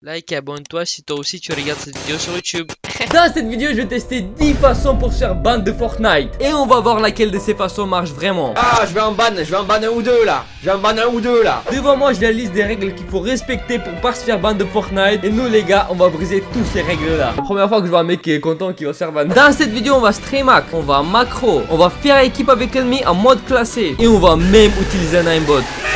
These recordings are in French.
Like et abonne-toi si toi aussi tu regardes cette vidéo sur YouTube. Dans cette vidéo, je vais tester 10 façons pour se faire ban de Fortnite. Et on va voir laquelle de ces façons marche vraiment. Ah, je vais en ban un ou deux là. Devant moi, j'ai la liste des règles qu'il faut respecter pour pas se faire ban de Fortnite. Et nous les gars, on va briser toutes ces règles là. La première fois que je vois un mec qui est content qui va se faire ban. Dans cette vidéo, on va streamac, on va macro, on va faire équipe avec l'ennemi en mode classé. Et on va même utiliser un aimbot.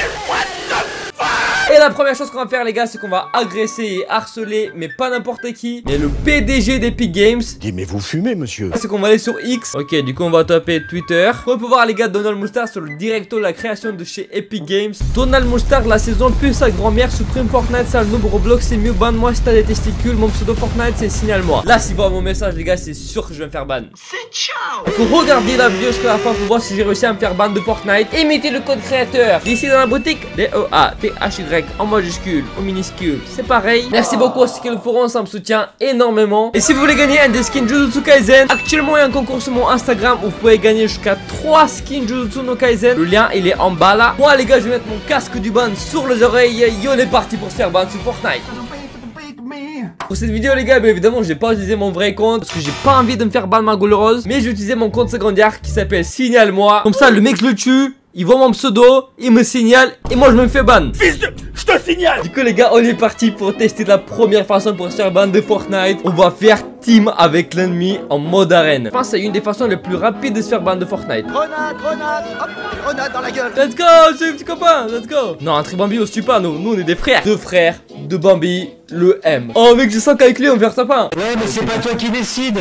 Et la première chose qu'on va faire les gars, c'est qu'on va agresser et harceler, mais pas n'importe qui, mais le PDG d'Epic Games. Dis mais vous fumez monsieur. C'est qu'on va aller sur X. Ok, du coup on va taper Twitter. On peut voir les gars Donald Mustard sur le directo de la création de chez Epic Games. Donald Mustard, la saison pue sa grand-mère, supprime Fortnite, sale noob, Roblox c'est mieux, ban-moi si t'as des testicules, mon pseudo Fortnite c'est signale-moi. Là s'il voit mon message les gars, c'est sûr que je vais me faire ban. C'est ciao. Regardez la vidéo jusqu'à la fin pour voir si j'ai réussi à me faire ban de Fortnite. Et mettez le code créateur ici dans la boutique, DEATHY en majuscule ou minuscule, c'est pareil. Merci beaucoup à ceux qui le feront, ça me soutient énormément. Et si vous voulez gagner un des skins Jujutsu Kaisen, actuellement il y a un concours sur mon Instagram où vous pouvez gagner jusqu'à 3 skins Jujutsu no Kaisen. Le lien il est en bas là. Moi les gars, je vais mettre mon casque du ban sur les oreilles et on est parti pour se faire ban sur Fortnite. Pour cette vidéo les gars, bien évidemment je vais pas utiliser mon vrai compte parce que j'ai pas envie de me faire ban Margot le Rose, mais je vais utiliser mon compte secondaire qui s'appelle Signale-moi. Comme ça le mec je le tue, il voit mon pseudo, il me signale et moi je me fais ban. Fils de... Je te signale. Du coup les gars, on est parti pour tester la première façon pour se faire ban de Fortnite. On va faire team avec l'ennemi en mode arène. Je pense que c'est une des façons les plus rapides de se faire ban de Fortnite. Grenade, hop, grenade dans la gueule. Let's go, c'est le petit copain, let's go. Non, un tri Bambi on se tue pas, nous on est des frères. Deux frères, de Bambi, le M. Oh mec, je sens qu'avec lui on va faire sapin. Ouais mais c'est pas toi qui décide.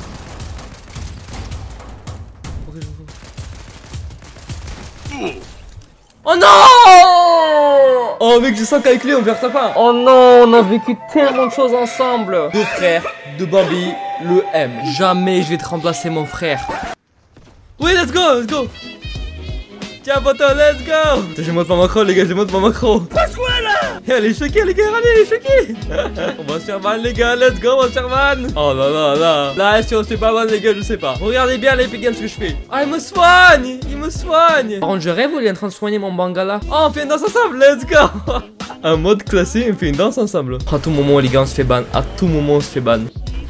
Oh non! Oh mec, je sens qu'avec lui on va faire sapin. Oh non, on a vécu tellement de choses ensemble. Deux frères, de Bambi, le M. Jamais je vais te remplacer mon frère. Oui, let's go, let's go. Tiens poteau, let's go. Je monte ma macro les gars, je monte ma macro. Passe-moi là. Elle est choquée les gars, elle est choquée. On va se faire ban les gars, let's go, on va se faire ban. Oh là là là. Là si on se fait pas ban les gars, je sais pas. Regardez bien les Games ce que je fais. Ah il me soigne, il me soigne. Par contre je rêve où il est en train de soigner mon bangala. Oh on fait une danse ensemble, let's go. Un mode classé, on fait une danse ensemble. À tout moment les gars on se fait ban, à tout moment on se fait ban.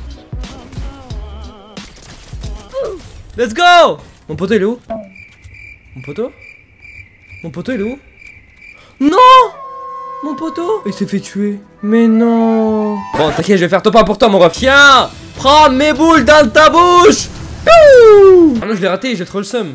Let's go. Mon poteau il est où? Mon poteau? Mon poteau il est où? Non! Mon poteau? Il s'est fait tuer. Mais non. Bon t'inquiète, je vais faire top 1 pour toi mon ref. Tiens! Prends mes boules dans ta bouche! Ah non je l'ai raté, j'ai trop le seum.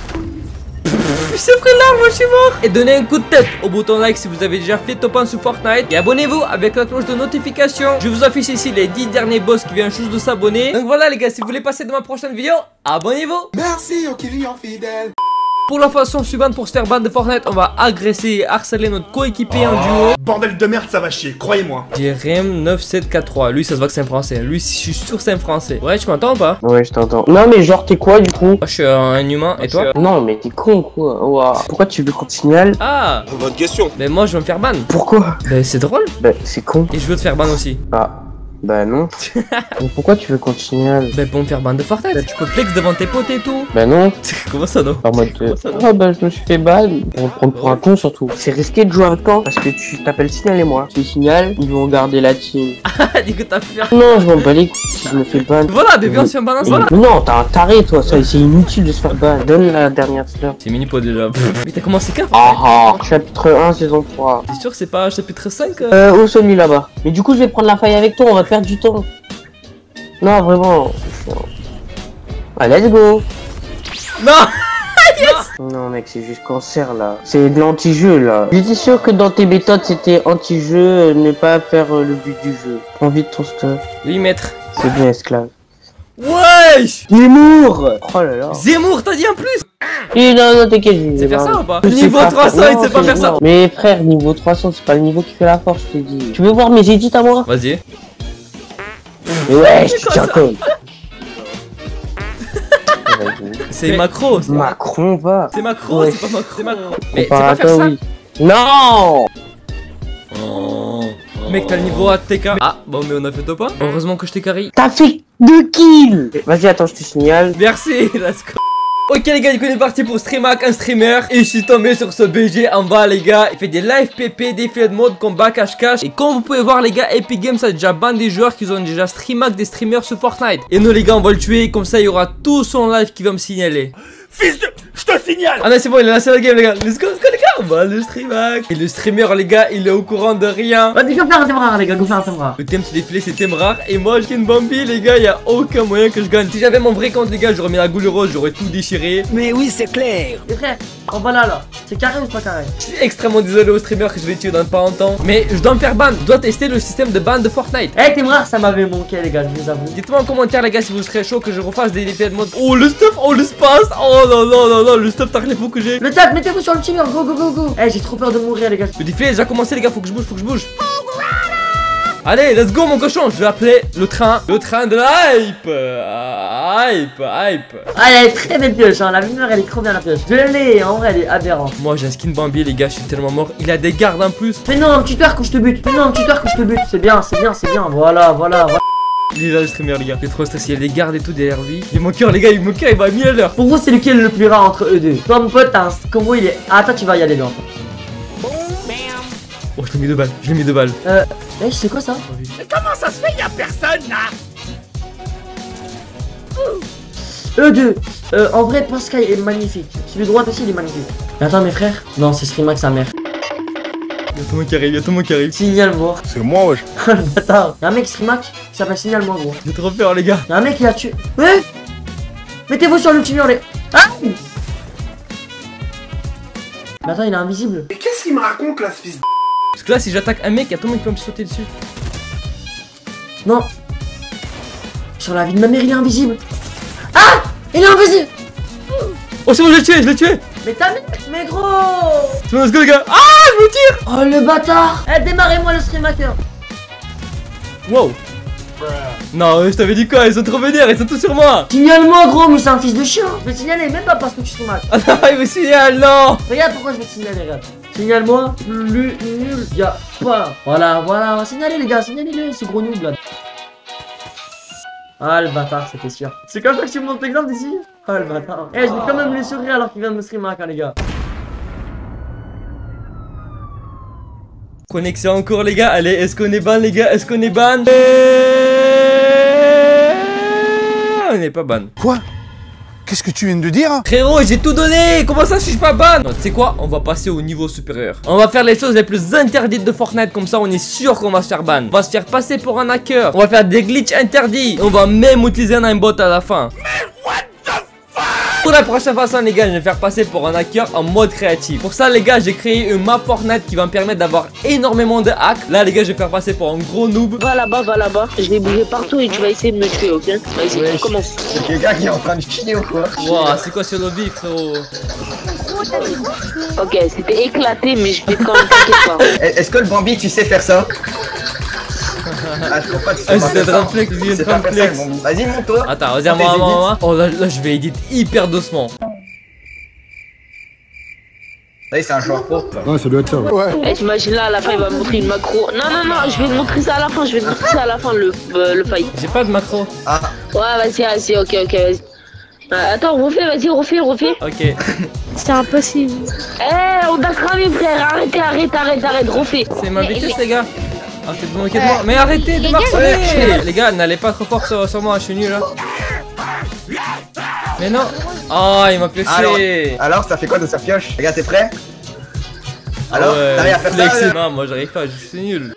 Il s'est pris l'arme, je suis mort. Et donnez un coup de tête au bouton like si vous avez déjà fait top 1 sur Fortnite. Et abonnez-vous avec la cloche de notification. Je vous affiche ici les 10 derniers boss qui viennent juste de s'abonner. Donc voilà les gars, si vous voulez passer dans ma prochaine vidéo, abonnez-vous. Merci aux clients fidèles. Pour la façon suivante pour se faire ban de Fortnite, on va agresser et harceler notre coéquipier en duo. Bordel de merde, ça va chier, croyez-moi. Jerem 9743, lui ça se voit que c'est un français. Lui je suis sûr que c'est un français. Ouais, tu m'entends ou pas? Ouais, je t'entends. Non, mais genre, t'es quoi du coup? Moi je suis un humain, et toi? Non, mais t'es con quoi. Ouah. Pourquoi tu veux qu'on te signale? Ah! Bonne question. Ben moi je veux me faire ban. Pourquoi? Ben c'est drôle. Bah, c'est con. Et je veux te faire ban aussi. Ah. Bah non. Mais pourquoi tu veux qu'on te signale? Ben pour me faire ban de Fortnite. Tu peux flex devant tes potes et tout. Bah non. Comment ça non? En mode oh bah je me suis fait ban. On va prendre pour un con surtout. C'est risqué de jouer avec toi parce que tu t'appelles Signal et moi. Tu signales, ils vont garder la team. Ah du coup t'as fait. Non, je m'en bats les couilles si je me fais ban. Voilà, des viens on se fait ban ensemble. Non, t'as un taré toi, ça c'est inutile de se faire ban. Donne la dernière fleur. C'est mini pot déjà. Mais t'as commencé quand? Ah ah. Chapitre 1, saison 3. T'es sûr que c'est pas chapitre 5? Au celui là-bas. Mais du coup je vais prendre la faille avec toi, on va perdre du temps. Non, vraiment. Ah, let's go. Non. Non, mec, c'est juste cancer là. C'est de l'anti-jeu là. J'étais sûr que dans tes méthodes c'était anti-jeu, ne pas faire le but du jeu. Prends vite ton stuff. Oui maître. C'est bien esclave. Wesh. Zemmour. Oh là là. Zemmour t'as dit en plus. Et non, t'inquiète. Tu sais faire ça ou pas? Je sais Niveau pas 300 faire- il sait pas faire ça. non. Mais frère, niveau 300 c'est pas le niveau qui fait la force, je te dis. Tu veux voir mes edits à moi? Vas-y. Mais ouais, je tiens compte. C'est macro. Macron va. C'est macro, Ouais. c'est pas macro. C'est macro. Mais c'est pas faire Comparateur, ça. oui. Non. Mec t'as le niveau ATK. Ah bon mais on a fait top 1. Heureusement que je t'ai carry. T'as fait 2 kills. Vas-y, attends, je te signale. Merci, let's go. Ok les gars, du coup on est parti pour Streamac, un streamer. Et je suis tombé sur ce BG en bas les gars. Il fait des live PP, des filets de mode, combat, cache-cache. Et comme vous pouvez voir les gars, Epic Games a déjà ban des joueurs qui ont déjà Streamac des streamers sur Fortnite. Et nous les gars on va le tuer, comme ça il y aura tout son live qui va me signaler. Fils de... Je te signale. Ah non c'est bon, il a lancé la game les gars. Let's go les gars, on va le Streamac. Et le streamer les gars, il est au courant de rien. Vas-y, go faire un thème rare les gars, go faire un thème rare. Le thème c'est défilé, c'est thème rare. Et moi j'ai une Bambi les gars, y a aucun moyen que je gagne. Si j'avais mon vrai compte les gars, j'aurais mis la goule rose, j'aurais tout déchiré. Mais oui, c'est clair. Les frères, en bas là, c'est carré ou pas carré? Je suis extrêmement désolé au streamer que je vais tuer dans pas longtemps. Mais je dois me faire ban, je dois tester le système de ban de Fortnite. Eh, thème rare, ça m'avait manqué les gars, je vous avoue. Dites-moi en commentaire les gars si vous serez chaud que je refasse des défis de mode. Oh le stuff, oh le space. Oh non non non non, le stuff t'as les fous que j'ai. Le tap, mettez-vous sur le teamer, go go go go. Eh, j'ai trop peur de mourir les gars. Le défilé a déjà commencé les gars, faut que je bouge, faut que je bouge. Allez, let's go mon cochon, je vais appeler le train de la hype. Hype. Ah, elle est très belle pioche, hein. La lumière elle est trop bien la pioche. Je l'ai, en vrai elle est aberrante. Moi j'ai un skin Bambi les gars, je suis tellement mort. Il a des gardes en plus. Fais non, un petit twerk quand je te bute. Fais non, un petit twerk quand je te bute. C'est bien, c'est bien, c'est bien. Voilà, voilà. Il est là le streamer les gars. Il est trop stressé, il y a des gardes et tout derrière lui. Et mon cœur les gars, mon cœur il va à 1000 à l'heure. Pour vous, c'est lequel le plus rare entre eux deux? Toi mon pote, t'as un combo, il est. Ah, toi tu vas y aller bien. Oh, je l'ai mis 2 balles, je l'ai mis 2 balles. Eh, c'est quoi ça? Mais comment ça se fait, y a personne là? Eux deux. En vrai, Pascal est magnifique. Celui de droite aussi, il est magnifique. Mais attends, mes frères. Non, c'est Streamac sa mère. Y'a tout le monde qui arrive, y'a tout le monde qui arrive. Signale-moi. C'est moi, wesh. Le bâtard. Y'a un mec Streamac qui s'appelle Signale-moi, gros. J'ai trop peur les gars. Y'a un mec qui a tué. Ouais. Mettez-vous sur le tueur, les. Ah. Mais attends, il est invisible. Mais qu'est-ce qu'il me raconte là, ce fils de... Parce que là si j'attaque un mec, y'a tout le monde qui va me sauter dessus. Non. Sur la vie de ma mère, il est invisible. Ah. Il est invisible. Oh c'est bon, je l'ai tué. Mais ta mère, mais gros. C'est bon, let's go les gars. Ah, je me tire. Oh le bâtard. Eh, démarrez-moi le Streamaker. Wow. Non, je t'avais dit quoi, ils sont trop vénères, ils sont tous sur moi. Signale-moi, gros, mais c'est un fils de chien. Je vais te signaler, même pas parce que tu Streamac. Ah non, il me signale, non. Regarde pourquoi je vais te signaler, regarde. Signale-moi, plus nul, y'a pas. Voilà, voilà, signalez les gars, signalez-le, ce gros noob là. Ah le bâtard, c'était sûr. C'est comme ça que tu montes l'exemple d'ici. Ah le bâtard. Eh, je vais quand même le sourire alors qu'il vient de me Streamac, hein, les gars. Connexion encore les gars, allez, est-ce qu'on est ban les gars, est-ce qu'on est ban? On n'est pas ban. Quoi? Qu'est-ce que tu viens de dire? Frérot, j'ai tout donné, comment ça je suis pas ban? Non, tu sais quoi, on va passer au niveau supérieur. On va faire les choses les plus interdites de Fortnite, comme ça on est sûr qu'on va se faire ban. On va se faire passer pour un hacker, on va faire des glitches interdits. On va même utiliser un aimbot à la fin. Pour la prochaine façon les gars, je vais me faire passer pour un hacker en mode créatif. Pour ça les gars, j'ai créé une map Fortnite qui va me permettre d'avoir énormément de hacks. Là les gars, je vais me faire passer pour un gros noob. Va là-bas, je vais bouger partout et tu vas essayer de me tuer, ok? Vas-y, Ouais. on commence. C'est quelqu'un qui est en train de chier ou quoi? Wow, c'est quoi ce lobby frérot? Ok, c'était éclaté, mais je vais quand même, t'inquiète pas. Est-ce que le Bambi, tu sais faire ça? Ah, je crois pas que tu sais Ah, pas c'est faire un ça. réflexe, Tu sais c'est un pas faire ça, le réflexe. Bambi. Vas-y, monte-toi. Attends, vas-y, à moi, à moi. Oh là, je vais edit hyper doucement. Ça y est, c'est un joueur pro. Ouais, ça doit être ça, ouais. Eh, t'imagines là, à la fin, il va me montrer une macro. Non, non, non, je vais te montrer ça à la fin, le fight. J'ai pas de macro. Ah, Ouais, vas-y, ok, vas-y. Attends, refais. Ok. C'est impossible. Eh, on a cramé, frère, arrête, refais. C'est ma vitesse les gars. Arrêtez de vous moquer de moi. Mais arrêtez de marceler. Les gars, n'allez pas trop fort sur moi, je suis nul là. Mais non. Oh, il m'a pioché. alors, ça fait quoi de sa pioche? Regarde, t'es prêt? Alors, Ouais, t'arrives à faire flexer. ça? Non, moi j'arrive pas, je suis nul.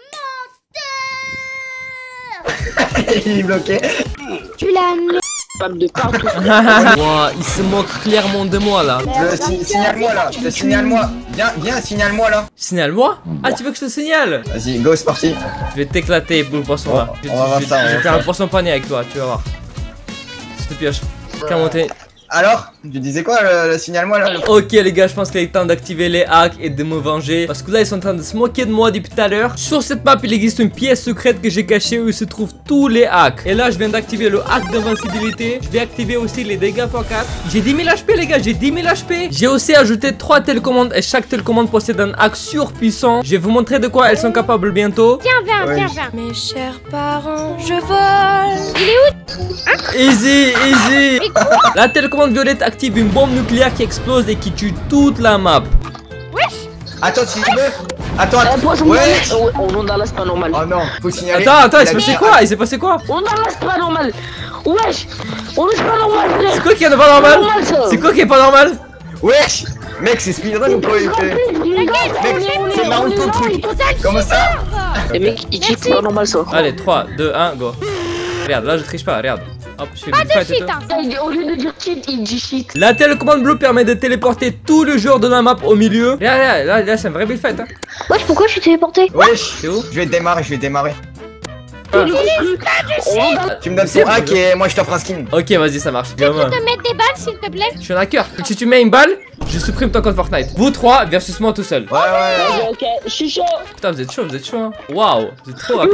Il est bloqué. Tu l'as. Pas de partout. Wow, il se moque clairement de moi là. Signale-moi là, signale-moi. Viens, signale-moi là. Signale-moi. Ah, tu veux que je te signale? Vas-y, go, c'est parti. Je vais t'éclater, boule poisson là. On va voir ça, on Je va vais faire voir un poisson panier avec toi, tu vas voir. Je te pioche. Tiens, monter. Alors, tu disais quoi, le signale-moi là? Ok les gars, je pense qu'il est temps d'activer les hacks et de me venger. Parce que là ils sont en train de se moquer de moi depuis tout à l'heure. Sur cette map il existe une pièce secrète que j'ai cachée où se trouvent tous les hacks. Et là je viens d'activer le hack d'invincibilité. Je vais activer aussi les dégâts x4. J'ai 10 000 HP les gars, j'ai 10 000 HP. J'ai aussi ajouté 3 télécommandes et chaque télécommande possède un hack surpuissant. Je vais vous montrer de quoi elles sont capables bientôt. Viens. Mes chers parents, je vole. Il est où? Easy. La télécommande violette active une bombe nucléaire qui explose et qui tue toute la map. Attends, si tu veux. Attends, Ouais. On monte dans là, c'est pas normal. Oh non, faut signaler. Attends, il s'est passé quoi? Il s'est passé quoi? On monte dans là, c'est pas normal. Wesh. On est pas normal, frère. C'est quoi qui est pas normal? C'est quoi qui est pas normal? Wesh. Mec, c'est speedrun ou quoi il fait? Mec, c'est Naruto le truc. Comment ça? Les mecs, ils cheat, c'est pas normal ça. Allez, 3, 2, 1, go. Regarde, là je triche pas, regarde. Hop, je fais Pas une de fight et shit, tout. hein. Au lieu de dire cheat, il dit shit. La télécommande bleue permet de téléporter tous les joueurs de la map au milieu. Regarde, là c'est un vrai build fight. Hein. Wesh, pourquoi je suis téléporté? Wesh. C'est où? Je vais démarrer, je vais démarrer. Ah. Tu me donnes ton hack et moi je t'offre un skin. Ok, vas-y, ça marche. Tu peux te mettre des balles, s'il te plaît? Je suis un hacker. Si tu mets une balle, je supprime ton compte Fortnite. Vous 3 versus moi tout seul. Ouais. Ok, je suis chaud. Putain, vous êtes chaud, hein. Waouh, vous êtes trop rapide.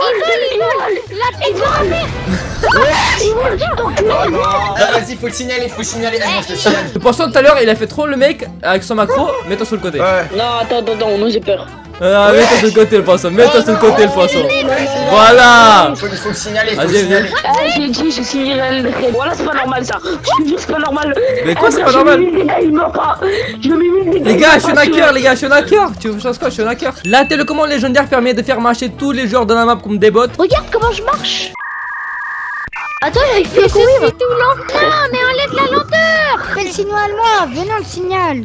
Oh non. Ah, vas-y, faut le signaler, Allez, moi je te signale. Le poisson tout à l'heure, il a fait trop le mec avec son macro. Mets-toi sur le côté. Ouais. Non, attends, moi j'ai peur. Ah, mets-toi sur le côté, le poisson. Mets-toi sur le côté, le poisson. Voilà. Faut le signaler, faut le Vas-y, signaler. Ah, j'ai dit, je signale le raid. Voilà, c'est pas normal ça. Je te jure, c'est pas normal. Mais quoi, c'est pas Je normal? me mets des gars, il meurt pas. Je me mets des gars. Les gars, je suis un hacker, les gars, je suis un hacker. Tu veux chose quoi? Je suis un hacker. La télécommande légendaire permet de faire marcher tous les joueurs de la map comme des bots. Regarde comment je marche. Attends, j'arrive plus à courir. Je suis tout lent. Non, mais enlève la lenteur. Fais le signal, moi. Venons le signal.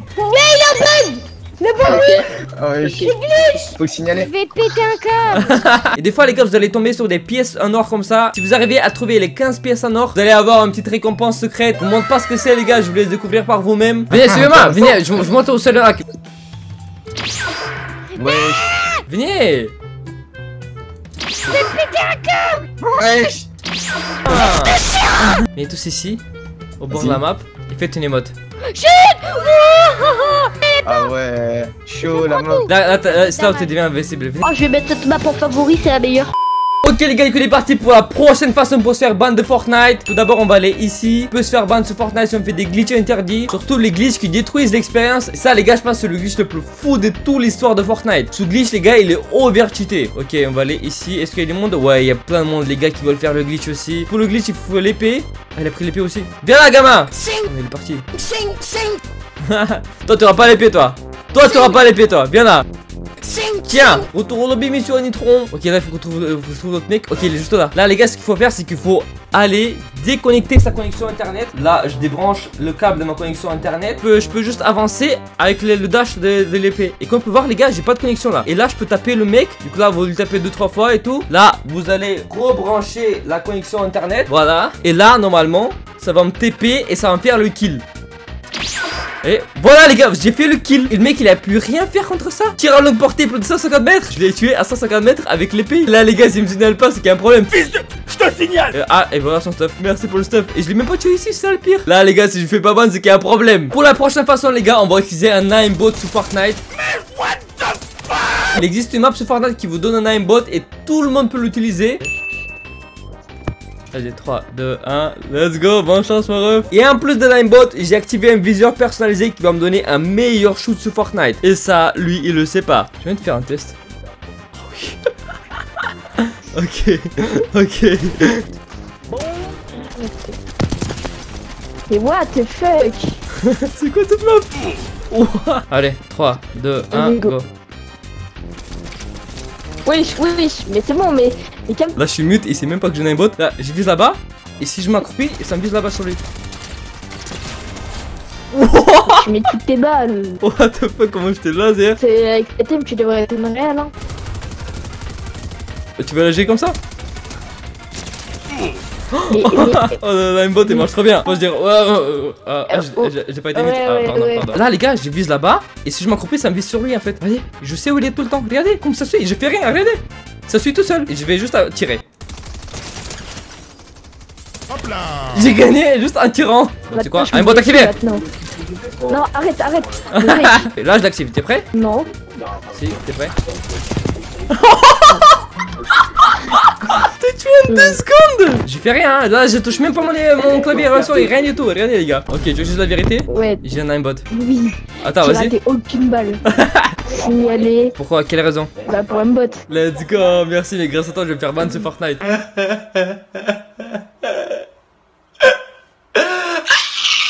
Ah ouais, faut le signaler. Je vais péter un câble. Et des fois les gars, vous allez tomber sur des pièces en or comme ça. Si vous arrivez à trouver les 15 pièces en or, vous allez avoir une petite récompense secrète. Je vous montre pas ce que c'est les gars, je vous laisse découvrir par vous-même. Venez, suivez-moi, venez, je vous montre au seul hack. Wesh. Venez. Wesh. Venez tous ici, au bord de la map, et faites une émote. Ah ouais. Chaud la main. Là, c'est là où tu deviens invincible. Venez. Oh, je vais mettre cette map en favori, c'est la meilleure. Ok les gars, il est parti pour la prochaine façon pour se faire ban de Fortnite. Tout d'abord on va aller ici. On peut se faire ban sur Fortnite si on fait des glitches interdits. Surtout les glitches qui détruisent l'expérience. Et ça les gars, je pense que c'est le glitch le plus fou de toute l'histoire de Fortnite. Ce glitch les gars, il est over cheaté. Ok, on va aller ici. Est-ce qu'il y a du monde? Ouais, il y a plein de monde les gars qui veulent faire le glitch aussi. Pour le glitch il faut l'épée. Ah, il a pris l'épée aussi. Viens là gamin. Il est parti. Toi tu auras pas l'épée toi. Toi tu auras pas l'épée toi. Viens là. Tiens, retour au lobby mission Nitron. Ok, là il faut qu'on trouve notre mec. Ok, il est juste là. Là les gars, ce qu'il faut faire, c'est qu'il faut aller déconnecter sa connexion internet. Là je débranche le câble de ma connexion internet. Je peux juste avancer avec le dash de l'épée. Et comme on peut voir les gars, j'ai pas de connexion là. Et là je peux taper le mec. Du coup là vous lui tapez 2-3 fois et tout. Là vous allez rebrancher la connexion internet. Voilà. Et là normalement ça va me TP et ça va me faire le kill. Et voilà les gars, j'ai fait le kill. Et le mec il a pu rien faire contre ça. Tir à longue portée plus de 150 mètres. Je l'ai tué à 150 mètres avec l'épée. Là les gars, s'il me signale pas, c'est qu'il y a un problème. Fils de... Je te signale. Ah, et voilà son stuff. Merci pour le stuff. Et je l'ai même pas tué ici, c'est ça le pire. Là les gars, si je fais pas ban, c'est qu'il y a un problème. Pour la prochaine façon les gars, on va utiliser un aimbot sur Fortnite. What the fuck? Il existe une map sur Fortnite qui vous donne un aimbot et tout le monde peut l'utiliser. Vas-y, 3, 2, 1, let's go, bonne chance mon ref. Et en plus de l'aimbot, j'ai activé un viseur personnalisé qui va me donner un meilleur shoot sur Fortnite. Et ça, lui, il le sait pas. Je viens de faire un test. Oh oui. Ok. Et what the fuck? C'est quoi cette map? Allez, 3, 2, 1, go. Wesh, mais c'est bon, mais calme. Là, je suis mute, il sait même pas que j'ai un aimbot. Là, je vise là-bas. Et si je m'accroupis, ça me vise là-bas sur lui. Tu mets toutes tes balles. What the fuck, comment je t'ai laser? C'est avec ta team, tu devrais être une réelle, hein. Tu veux l'agir comme ça? Mais... Oh l'aimbot il marche trop bien. Faut se dire j'ai pas été mute. Pardon. Là les gars, je vise là-bas. Et si je m'accroupis, ça me vise sur lui en fait. Regardez, je sais où il est tout le temps. Regardez comme ça suit, je fais rien, regardez. Ça suit tout seul. Et je vais juste tirer. J'ai gagné juste en tirant. C'est quoi? Aimbot activé. Non, arrête. Là je l'active, t'es prêt? Non. Si, t'es prêt? T'es tué en 2 secondes. J'ai fait rien, hein. Là je touche même pas mon clavier souris, rien du tout, regardez les gars. Ok, tu veux juste la vérité? Ouais. J'ai un aimbot. Oui. Attends, j'ai vas-y. raté aucune balle. Signaler. Pourquoi? Quelle raison? Bah pour un bot. Let's go, merci, mais grâce à toi je vais me faire ban sur Fortnite.